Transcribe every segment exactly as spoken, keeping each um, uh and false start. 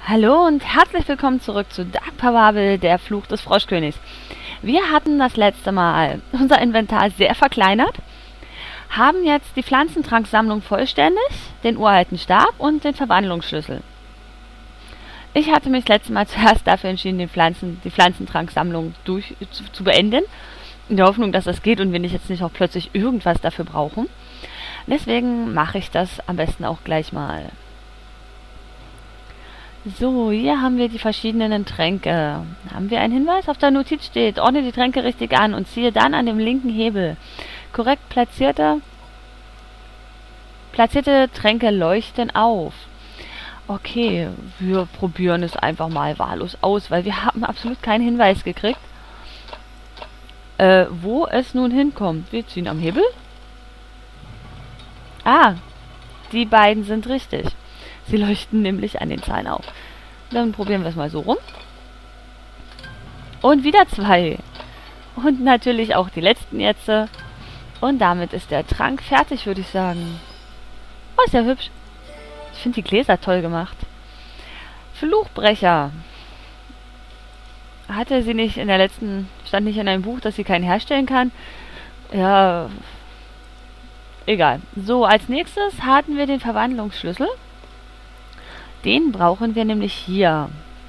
Hallo und herzlich willkommen zurück zu Dark Parabel, der Fluch des Froschkönigs. Wir hatten das letzte Mal unser Inventar sehr verkleinert, haben jetzt die Pflanzentranksammlung vollständig, den uralten Stab und den Verwandlungsschlüssel. Ich hatte mich letztes Mal zuerst dafür entschieden, den Pflanzen, die Pflanzentranksammlung durch, zu, zu beenden, in der Hoffnung, dass das geht und wir nicht jetzt nicht auch plötzlich irgendwas dafür brauchen. Deswegen mache ich das am besten auch gleich mal. So, hier haben wir die verschiedenen Tränke. Haben wir einen Hinweis? Auf der Notiz steht, ordne die Tränke richtig an und ziehe dann an dem linken Hebel. Korrekt platzierte, platzierte Tränke leuchten auf. Okay, wir probieren es einfach mal wahllos aus, weil wir haben absolut keinen Hinweis gekriegt, äh, wo es nun hinkommt. Wir ziehen am Hebel. Ah, die beiden sind richtig. Sie leuchten nämlich an den Zahlen auf. Dann probieren wir es mal so rum. Und wieder zwei. Und natürlich auch die letzten jetzt. Und damit ist der Trank fertig, würde ich sagen. Oh, ist ja hübsch. Ich finde die Gläser toll gemacht. Fluchbrecher. Hatte sie nicht in der letzten... Stand nicht in einem Buch, dass sie keinen herstellen kann? Ja... Egal. So, als nächstes hatten wir den Verwandlungsschlüssel. Den brauchen wir nämlich hier.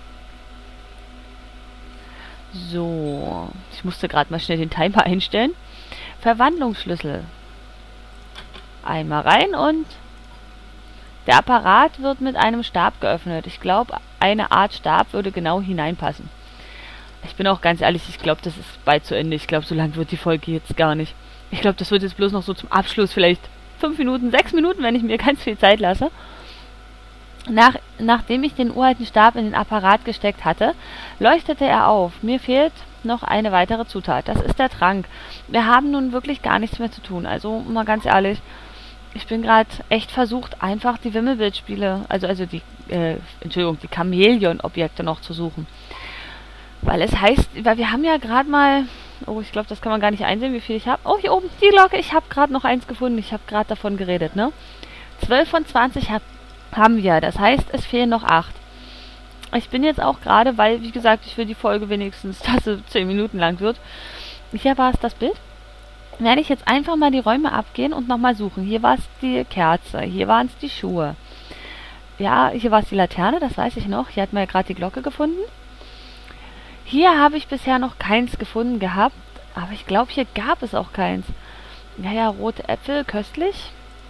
So. Ich musste gerade mal schnell den Timer einstellen. Verwandlungsschlüssel. Einmal rein und der Apparat wird mit einem Stab geöffnet. Ich glaube, eine Art Stab würde genau hineinpassen. Ich bin auch ganz ehrlich, ich glaube, das ist bald zu Ende. Ich glaube, so lang wird die Folge jetzt gar nicht. Ich glaube, das wird jetzt bloß noch so zum Abschluss vielleicht fünf Minuten, sechs Minuten, wenn ich mir ganz viel Zeit lasse. Nach, nachdem ich den uralten Stab in den Apparat gesteckt hatte, leuchtete er auf. Mir fehlt noch eine weitere Zutat. Das ist der Trank. Wir haben nun wirklich gar nichts mehr zu tun. Also mal ganz ehrlich, ich bin gerade echt versucht, einfach die Wimmelbildspiele, also also die, äh, Entschuldigung, die Chamäleon-Objekte noch zu suchen. Weil es heißt, weil wir haben ja gerade mal, oh, ich glaube, das kann man gar nicht einsehen, wie viel ich habe. Oh, hier oben, die Glocke, ich habe gerade noch eins gefunden. Ich habe gerade davon geredet, ne? zwölf von zwanzig hat haben wir. Das heißt, es fehlen noch acht. Ich bin jetzt auch gerade, weil, wie gesagt, ich will die Folge wenigstens, dass sie zehn Minuten lang wird. Hier war es das Bild. Werde ich jetzt einfach mal die Räume abgehen und nochmal suchen. Hier war es die Kerze, hier waren es die Schuhe. Ja, hier war es die Laterne, das weiß ich noch. Hier hat man ja gerade die Glocke gefunden. Hier habe ich bisher noch keins gefunden gehabt, aber ich glaube, hier gab es auch keins. Ja, ja, rote Äpfel, köstlich.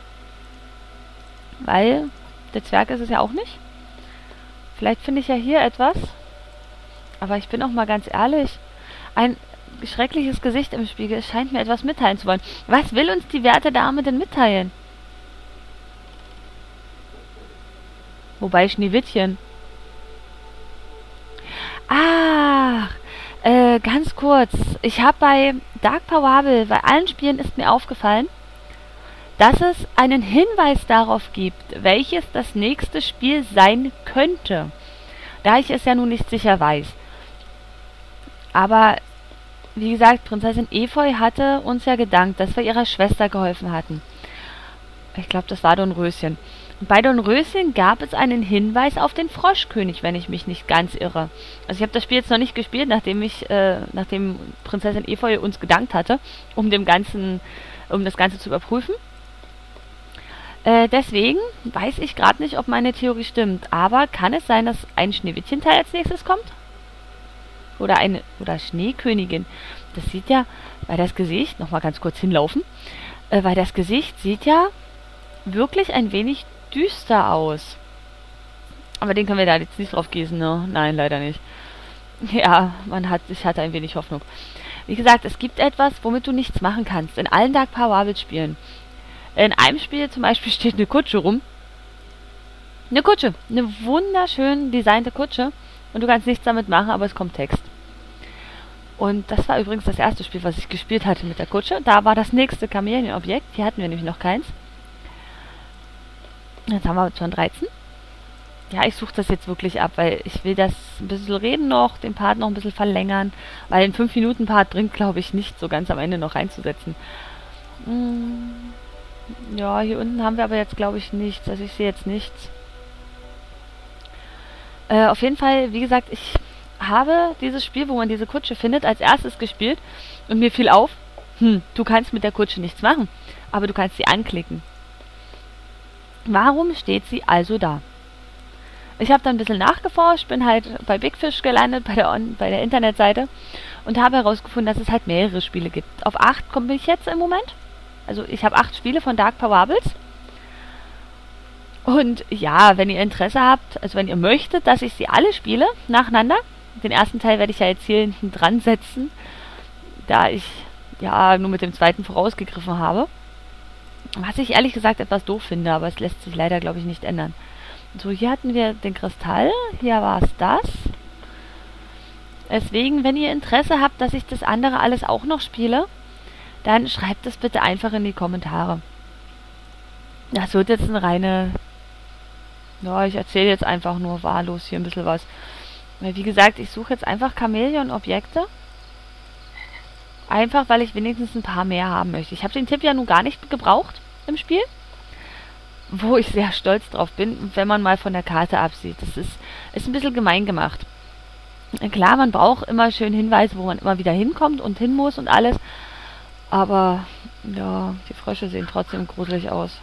Weil... Der Zwerg ist es ja auch nicht. Vielleicht finde ich ja hier etwas. Aber ich bin auch mal ganz ehrlich. Ein schreckliches Gesicht im Spiegel scheint mir etwas mitteilen zu wollen. Was will uns die werte Dame denn mitteilen? Wobei Schneewittchen. Ach, äh, ganz kurz. Ich habe bei Dark Parabel, bei allen Spielen ist mir aufgefallen, dass es einen Hinweis darauf gibt, welches das nächste Spiel sein könnte. Da ich es ja nun nicht sicher weiß. Aber, wie gesagt, Prinzessin Efeu hatte uns ja gedankt, dass wir ihrer Schwester geholfen hatten. Ich glaube, das war Dornröschen. Und bei Dornröschen gab es einen Hinweis auf den Froschkönig, wenn ich mich nicht ganz irre. Also ich habe das Spiel jetzt noch nicht gespielt, nachdem ich, äh, nachdem Prinzessin Efeu uns gedankt hatte, um dem Ganzen, um das Ganze zu überprüfen. Äh, deswegen weiß ich gerade nicht, ob meine Theorie stimmt. Aber kann es sein, dass ein Schneewittchen-Teil als nächstes kommt? Oder eine oder Schneekönigin. Das sieht ja, weil das Gesicht, nochmal ganz kurz hinlaufen, äh, weil das Gesicht sieht ja wirklich ein wenig düster aus. Aber den können wir da jetzt nicht drauf gießen, ne? Nein, leider nicht. Ja, man hat, ich hatte ein wenig Hoffnung. Wie gesagt, es gibt etwas, womit du nichts machen kannst. In allen Dark Parabel Spielen. In einem Spiel zum Beispiel steht eine Kutsche rum. Eine Kutsche. Eine wunderschön designte Kutsche. Und du kannst nichts damit machen, aber es kommt Text. Und das war übrigens das erste Spiel, was ich gespielt hatte mit der Kutsche. Da war das nächste Chamäleon-Objekt. Hier hatten wir nämlich noch keins. Jetzt haben wir schon dreizehn. Ja, ich suche das jetzt wirklich ab, weil ich will das ein bisschen reden noch, den Part noch ein bisschen verlängern. Weil den fünf Minuten Part bringt, glaube ich, nicht so ganz am Ende noch reinzusetzen. Hm. Ja, hier unten haben wir aber jetzt, glaube ich, nichts. Also ich sehe jetzt nichts. Äh, auf jeden Fall, wie gesagt, ich habe dieses Spiel, wo man diese Kutsche findet, als erstes gespielt und mir fiel auf, hm, du kannst mit der Kutsche nichts machen, aber du kannst sie anklicken. Warum steht sie also da? Ich habe dann ein bisschen nachgeforscht, bin halt bei Big Fish gelandet, bei der, On bei der Internetseite und habe herausgefunden, dass es halt mehrere Spiele gibt. Auf acht komme ich jetzt im Moment. Also ich habe acht Spiele von Dark Parables. Und ja, wenn ihr Interesse habt, also wenn ihr möchtet, dass ich sie alle spiele, nacheinander, den ersten Teil werde ich ja jetzt hier hinten dran setzen, da ich ja nur mit dem zweiten vorausgegriffen habe. Was ich ehrlich gesagt etwas doof finde, aber es lässt sich leider, glaube ich, nicht ändern. So, hier hatten wir den Kristall, hier war es das. Deswegen, wenn ihr Interesse habt, dass ich das andere alles auch noch spiele, dann schreibt es bitte einfach in die Kommentare. Das wird jetzt eine reine... Ja, ich erzähle jetzt einfach nur wahllos hier ein bisschen was. Weil, wie gesagt, ich suche jetzt einfach Chamäleon-Objekte. Einfach, weil ich wenigstens ein paar mehr haben möchte. Ich habe den Tipp ja nun gar nicht gebraucht im Spiel. Wo ich sehr stolz drauf bin, wenn man mal von der Karte absieht. Das ist, ist ein bisschen gemein gemacht. Klar, man braucht immer schön Hinweise, wo man immer wieder hinkommt und hin muss und alles. Aber, ja, die Frösche sehen trotzdem gruselig aus.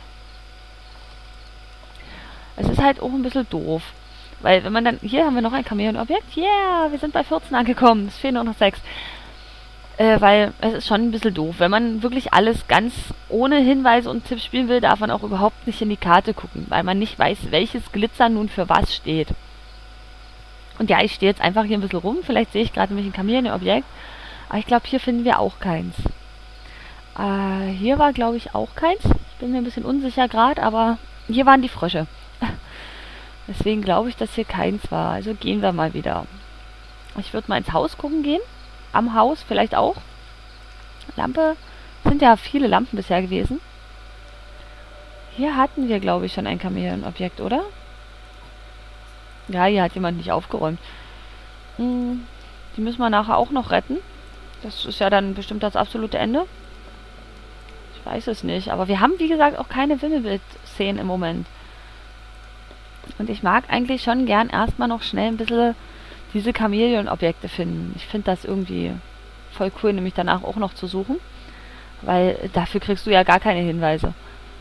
Es ist halt auch ein bisschen doof. Weil wenn man dann... Hier haben wir noch ein Chamäleon-Objekt. Yeah, wir sind bei vierzehn angekommen. Es fehlen nur noch sechs. Äh, weil es ist schon ein bisschen doof. Wenn man wirklich alles ganz ohne Hinweise und Tipps spielen will, darf man auch überhaupt nicht in die Karte gucken. Weil man nicht weiß, welches Glitzer nun für was steht. Und ja, ich stehe jetzt einfach hier ein bisschen rum. Vielleicht sehe ich gerade nämlich ein Chamäleon-Objekt. Aber ich glaube, hier finden wir auch keins. Äh, hier war, glaube ich, auch keins. Ich bin mir ein bisschen unsicher gerade, aber hier waren die Frösche. Deswegen glaube ich, dass hier keins war. Also gehen wir mal wieder. Ich würde mal ins Haus gucken gehen. Am Haus vielleicht auch. Lampe. Sind ja viele Lampen bisher gewesen. Hier hatten wir, glaube ich, schon ein Chamäleon-Objekt, oder? Ja, hier hat jemand nicht aufgeräumt. Hm, die müssen wir nachher auch noch retten. Das ist ja dann bestimmt das absolute Ende. Ich weiß es nicht. Aber wir haben, wie gesagt, auch keine Wimmelbild-Szenen im Moment. Und ich mag eigentlich schon gern erstmal noch schnell ein bisschen diese Chamäleon-Objekte finden. Ich finde das irgendwie voll cool, nämlich danach auch noch zu suchen. Weil dafür kriegst du ja gar keine Hinweise.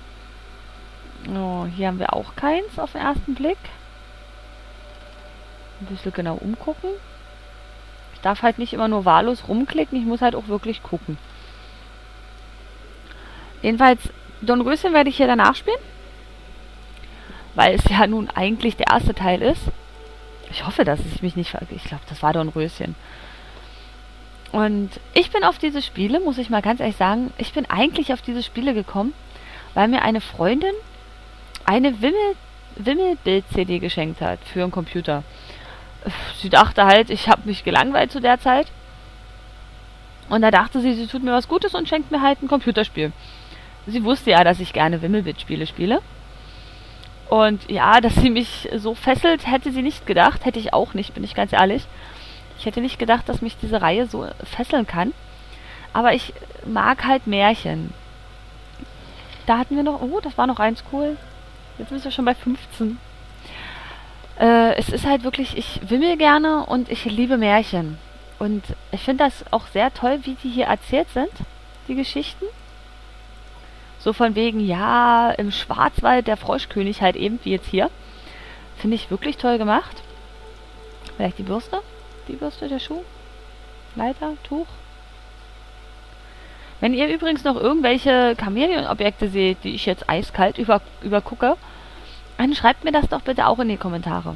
Oh, hier haben wir auch keins auf den ersten Blick. Ein bisschen genau umgucken. Ich darf halt nicht immer nur wahllos rumklicken, ich muss halt auch wirklich gucken. Jedenfalls, Dornröschen werde ich hier danach spielen. Weil es ja nun eigentlich der erste Teil ist. Ich hoffe, dass ich mich nicht vergesse. Ich glaube, das war Dornröschen. Und ich bin auf diese Spiele, muss ich mal ganz ehrlich sagen, ich bin eigentlich auf diese Spiele gekommen, weil mir eine Freundin eine Wimmel, Wimmelbild-C D geschenkt hat für einen Computer. Sie dachte halt, ich habe mich gelangweilt zu der Zeit. Und da dachte sie, sie tut mir was Gutes und schenkt mir halt ein Computerspiel. Sie wusste ja, dass ich gerne Wimmelbild-Spiele spiele. Und ja, dass sie mich so fesselt, hätte sie nicht gedacht. Hätte ich auch nicht, bin ich ganz ehrlich. Ich hätte nicht gedacht, dass mich diese Reihe so fesseln kann. Aber ich mag halt Märchen. Da hatten wir noch... Oh, das war noch eins, cool. Jetzt sind wir schon bei fünfzehn. Äh, es ist halt wirklich... Ich wimmel gerne und ich liebe Märchen. Und ich finde das auch sehr toll, wie die hier erzählt sind, die Geschichten. So von wegen, ja, im Schwarzwald der Froschkönig halt eben, wie jetzt hier. Finde ich wirklich toll gemacht. Vielleicht die Bürste? Die Bürste, der Schuh? Leiter? Tuch? Wenn ihr übrigens noch irgendwelche Chamäleon-Objekte seht, die ich jetzt eiskalt über, übergucke, dann schreibt mir das doch bitte auch in die Kommentare.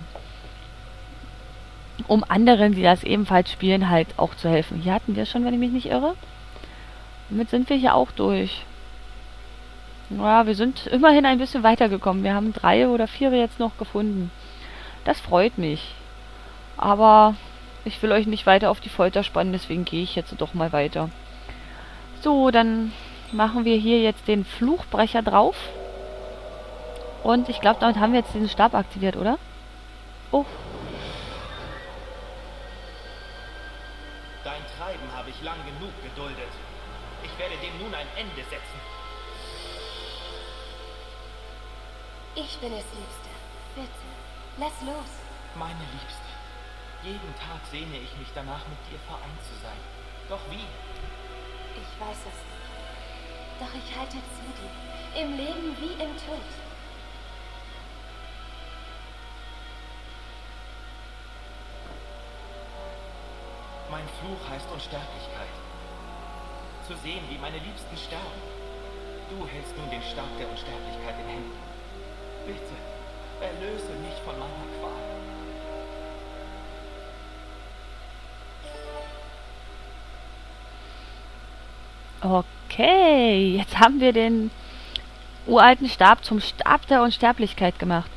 Um anderen, die das ebenfalls spielen, halt auch zu helfen. Hier hatten wir schon, wenn ich mich nicht irre. Damit sind wir hier auch durch. Ja, wir sind immerhin ein bisschen weitergekommen. Wir haben drei oder vier jetzt noch gefunden. Das freut mich. Aber ich will euch nicht weiter auf die Folter spannen, deswegen gehe ich jetzt doch mal weiter. So, dann machen wir hier jetzt den Fluchbrecher drauf. Und ich glaube, damit haben wir jetzt diesen Stab aktiviert, oder? Oh. Dein Treiben habe ich lang genug geduldet. Ich werde dem nun ein Ende setzen. Ich bin es, Liebste. Bitte, lass los. Meine Liebste, jeden Tag sehne ich mich danach, mit dir vereint zu sein. Doch wie? Ich weiß es nicht. Doch ich halte zu dir. Im Leben wie im Tod. Mein Fluch heißt Unsterblichkeit. Zu sehen, wie meine Liebsten sterben. Du hältst nun den Stab der Unsterblichkeit in Händen. Bitte, erlöse mich von meiner Qual. Okay, jetzt haben wir den uralten Stab zum Stab der Unsterblichkeit gemacht.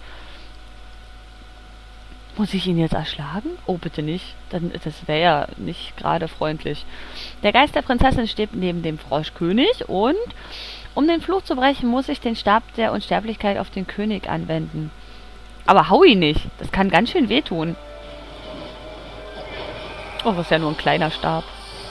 Muss ich ihn jetzt erschlagen? Oh, bitte nicht. Dann, das wäre ja nicht gerade freundlich. Der Geist der Prinzessin steht neben dem Froschkönig und um den Fluch zu brechen, muss ich den Stab der Unsterblichkeit auf den König anwenden. Aber hau ihn nicht. Das kann ganz schön wehtun. Oh, das ist ja nur ein kleiner Stab.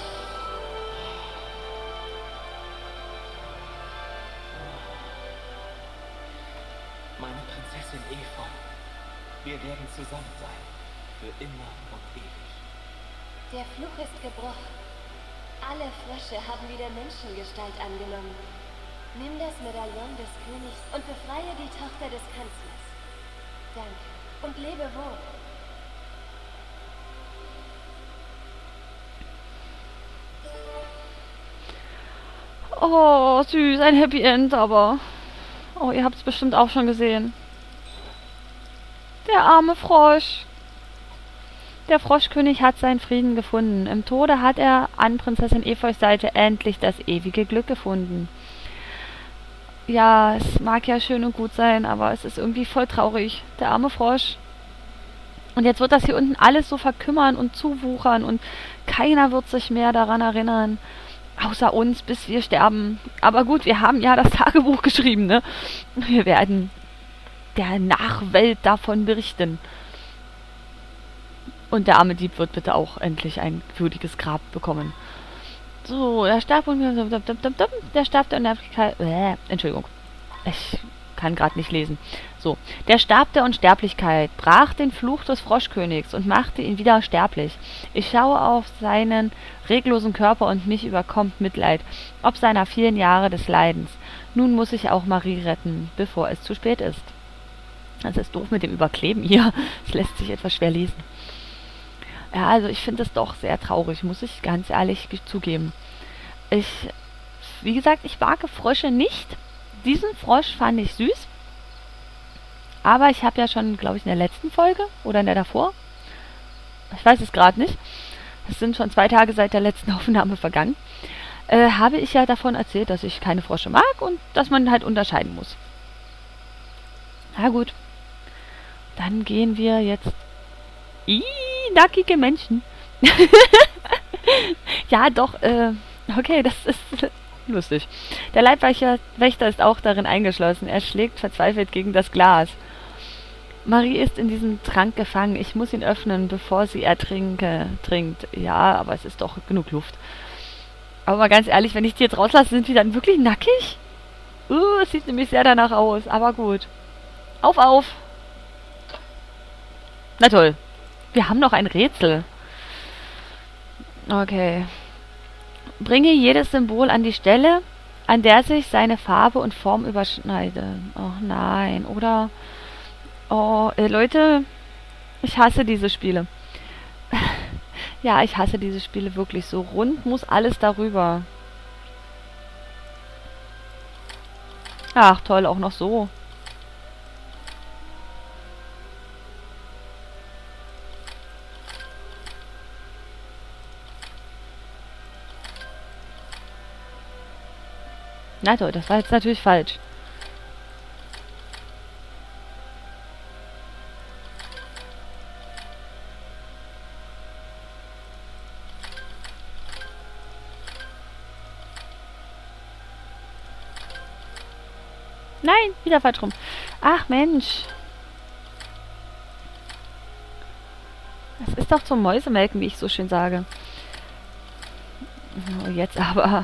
Meine Prinzessin Efeu. Wir werden zusammen sein. Für immer und ewig. Der Fluch ist gebrochen. Alle Frösche haben wieder Menschengestalt angenommen. Nimm das Medaillon des Königs und befreie die Tochter des Kanzlers. Danke und lebe wohl. Oh, süß, ein Happy End, aber... Oh, ihr habt es bestimmt auch schon gesehen. Der arme Frosch. Der Froschkönig hat seinen Frieden gefunden. Im Tode hat er an Prinzessin Efeus Seite endlich das ewige Glück gefunden. Ja, es mag ja schön und gut sein, aber es ist irgendwie voll traurig. Der arme Frosch. Und jetzt wird das hier unten alles so verkümmern und zuwuchern und keiner wird sich mehr daran erinnern. Außer uns, bis wir sterben. Aber gut, wir haben ja das Tagebuch geschrieben, ne? Wir werden der Nachwelt davon berichten. Und der arme Dieb wird bitte auch endlich ein würdiges Grab bekommen. So, der Stab und der Stab der Unsterblichkeit. Äh, Entschuldigung. Ich kann gerade nicht lesen. So, der Stab der Unsterblichkeit brach den Fluch des Froschkönigs und machte ihn wieder sterblich. Ich schaue auf seinen reglosen Körper und mich überkommt Mitleid, ob seiner vielen Jahre des Leidens. Nun muss ich auch Marie retten, bevor es zu spät ist. Das ist doof mit dem Überkleben hier. Es lässt sich etwas schwer lesen. Ja, also ich finde es doch sehr traurig, muss ich ganz ehrlich zugeben. Ich, wie gesagt, ich mag Frösche nicht. Diesen Frosch fand ich süß. Aber ich habe ja schon, glaube ich, in der letzten Folge oder in der davor, ich weiß es gerade nicht, es sind schon zwei Tage seit der letzten Aufnahme vergangen, äh, habe ich ja davon erzählt, dass ich keine Frösche mag und dass man halt unterscheiden muss. Na gut, dann gehen wir jetzt... Ih, nackige Menschen. Ja, doch, äh, okay, das ist lustig. Der Leibwächter Wächter ist auch darin eingeschlossen. Er schlägt verzweifelt gegen das Glas. Marie ist in diesem Trank gefangen. Ich muss ihn öffnen, bevor sie ertrinke, trinkt. Ja, aber es ist doch genug Luft. Aber mal ganz ehrlich, wenn ich die jetzt rauslasse, sind die dann wirklich nackig? Uh, es sieht nämlich sehr danach aus. Aber gut. Auf, auf! Na toll. Wir haben noch ein Rätsel. Okay. Bringe jedes Symbol an die Stelle, an der sich seine Farbe und Form überschneiden. Oh nein, oder... Oh, äh, Leute, ich hasse diese Spiele. Ja, ich hasse diese Spiele wirklich. So rund muss alles darüber. Ach, toll, auch noch so. Na toll, das war jetzt natürlich falsch. Nein, wieder falsch rum. Ach Mensch. Das ist doch zum Mäusemelken, wie ich so schön sage. So, jetzt aber...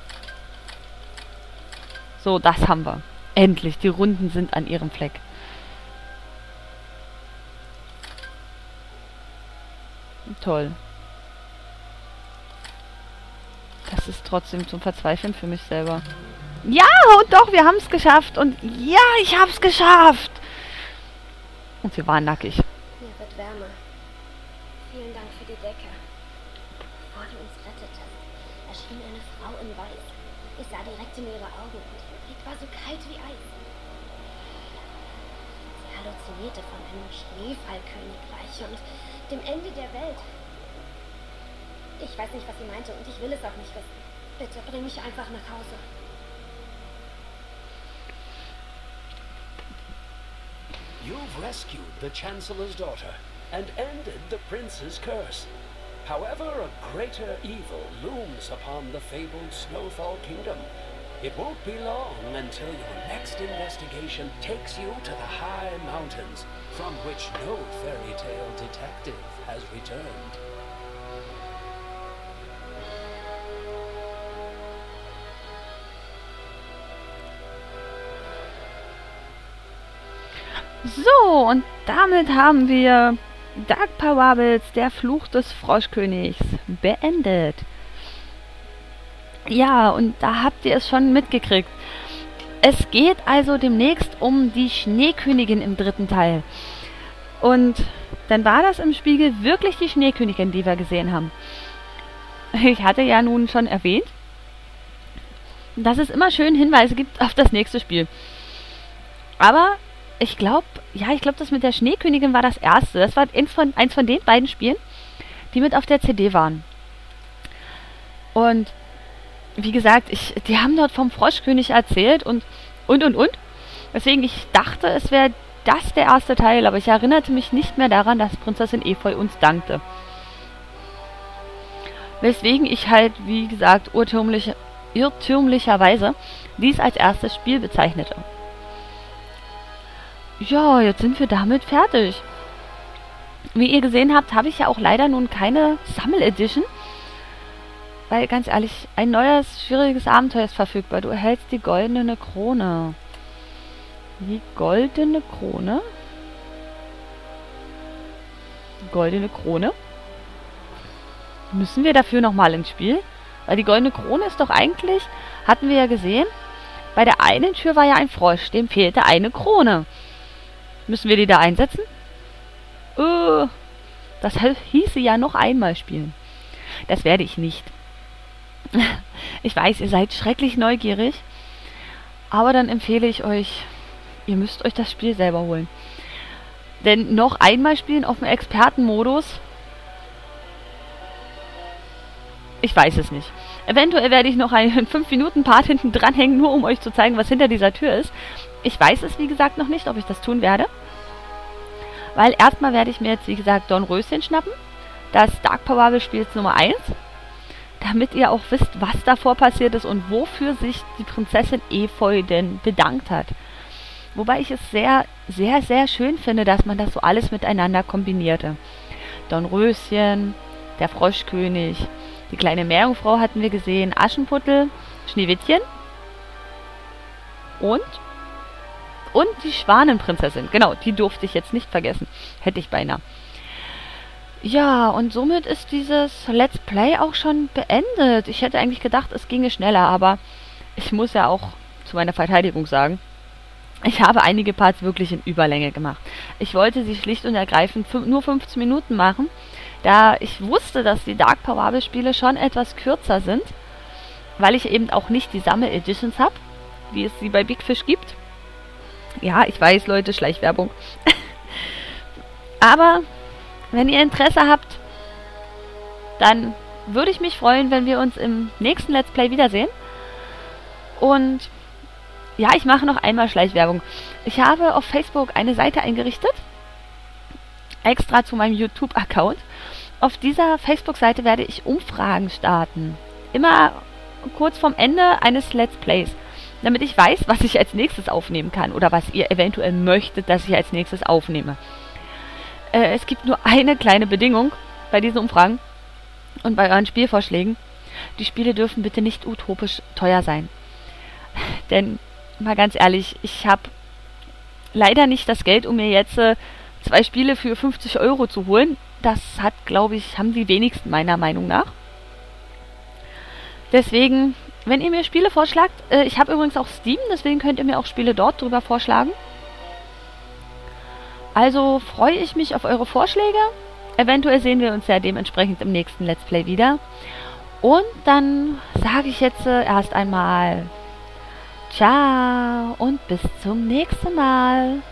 So, das haben wir. Endlich, die Runden sind an ihrem Fleck. Toll. Das ist trotzdem zum Verzweifeln für mich selber. Ja, und doch, wir haben es geschafft. Und ja, ich habe es geschafft. Und sie waren nackig. Mir wird wärmer. Vielen Dank für die Decke. Bevor du uns rettetest, erschien eine Frau in Weiß. Ich sah direkt in ihre Augen und ihr Blick war so kalt wie Eis. Sie halluzinierte von einem Schneefallkönigreich und dem Ende der Welt. Ich weiß nicht, was sie meinte und ich will es auch nicht wissen. Bitte bring mich einfach nach Hause. You've rescued the Chancellor's daughter and ended the prince's curse. However, a greater evil looms upon the fabled Snowfall Kingdom. It won't be long until your next investigation takes you to the high mountains, from which no fairy tale detective has returned. So, und damit haben wir Dark Parables, der Fluch des Froschkönigs, beendet. Ja, und da habt ihr es schon mitgekriegt. Es geht also demnächst um die Schneekönigin im dritten Teil. Und dann war das im Spiegel wirklich die Schneekönigin, die wir gesehen haben. Ich hatte ja nun schon erwähnt, dass es immer schön Hinweise gibt auf das nächste Spiel. Aber ich glaube, ja, ich glaube, das mit der Schneekönigin war das erste. Das war eins von, eins von den beiden Spielen, die mit auf der C D waren. Und wie gesagt, ich, die haben dort vom Froschkönig erzählt und, und, und, und. Deswegen, ich dachte, es wäre das der erste Teil, aber ich erinnerte mich nicht mehr daran, dass Prinzessin Efeu uns dankte. Weswegen ich halt, wie gesagt, irrtümlich, irrtümlicherweise dies als erstes Spiel bezeichnete. Ja, jetzt sind wir damit fertig. Wie ihr gesehen habt, habe ich ja auch leider nun keine Sammel-Edition. Weil, ganz ehrlich, ein neues, schwieriges Abenteuer ist verfügbar. Du erhältst die goldene Krone. Die goldene Krone? Die goldene Krone? Müssen wir dafür nochmal ins Spiel? Weil die goldene Krone ist doch eigentlich, hatten wir ja gesehen, bei der einen Tür war ja ein Frosch, dem fehlte eine Krone. Müssen wir die da einsetzen? Uh, das hieße ja noch einmal spielen. Das werde ich nicht. Ich weiß, ihr seid schrecklich neugierig. Aber dann empfehle ich euch, ihr müsst euch das Spiel selber holen. Denn noch einmal spielen auf dem Expertenmodus, ich weiß es nicht. Eventuell werde ich noch einen fünf Minuten Part hinten dranhängen, nur um euch zu zeigen, was hinter dieser Tür ist. Ich weiß es, wie gesagt, noch nicht, ob ich das tun werde. Weil erstmal werde ich mir jetzt, wie gesagt, Dornröschen schnappen. Das Dark Parables Spiel Nummer eins. Damit ihr auch wisst, was davor passiert ist und wofür sich die Prinzessin Efeu denn bedankt hat. Wobei ich es sehr, sehr, sehr schön finde, dass man das so alles miteinander kombinierte. Dornröschen, der Froschkönig, die kleine Meerjungfrau hatten wir gesehen, Aschenputtel, Schneewittchen und und die Schwanenprinzessin. Genau, die durfte ich jetzt nicht vergessen. Hätte ich beinahe. Ja, und somit ist dieses Let's Play auch schon beendet. Ich hätte eigentlich gedacht, es ginge schneller, aber ich muss ja auch zu meiner Verteidigung sagen, ich habe einige Parts wirklich in Überlänge gemacht. Ich wollte sie schlicht und ergreifend nur fünfzehn Minuten machen, da ich wusste, dass die Dark Parables Spiele schon etwas kürzer sind, weil ich eben auch nicht die Sammel-Editions habe, wie es sie bei Big Fish gibt. Ja, ich weiß, Leute, Schleichwerbung. Aber wenn ihr Interesse habt, dann würde ich mich freuen, wenn wir uns im nächsten Let's Play wiedersehen. Und ja, ich mache noch einmal Schleichwerbung. Ich habe auf Facebook eine Seite eingerichtet, extra zu meinem YouTube-Account. Auf dieser Facebook-Seite werde ich Umfragen starten. Immer kurz vorm Ende eines Let's Plays. Damit ich weiß, was ich als nächstes aufnehmen kann. Oder was ihr eventuell möchtet, dass ich als nächstes aufnehme. Äh, es gibt nur eine kleine Bedingung bei diesen Umfragen und bei euren Spielvorschlägen. Die Spiele dürfen bitte nicht utopisch teuer sein. Denn, mal ganz ehrlich, ich habe leider nicht das Geld, um mir jetzt äh, zwei Spiele für fünfzig Euro zu holen. Das hat, glaube ich, haben die wenigsten meiner Meinung nach. Deswegen, wenn ihr mir Spiele vorschlagt, äh, ich habe übrigens auch Steam, deswegen könnt ihr mir auch Spiele dort drüber vorschlagen. Also freue ich mich auf eure Vorschläge. Eventuell sehen wir uns ja dementsprechend im nächsten Let's Play wieder. Und dann sage ich jetzt äh, erst einmal ciao und bis zum nächsten Mal.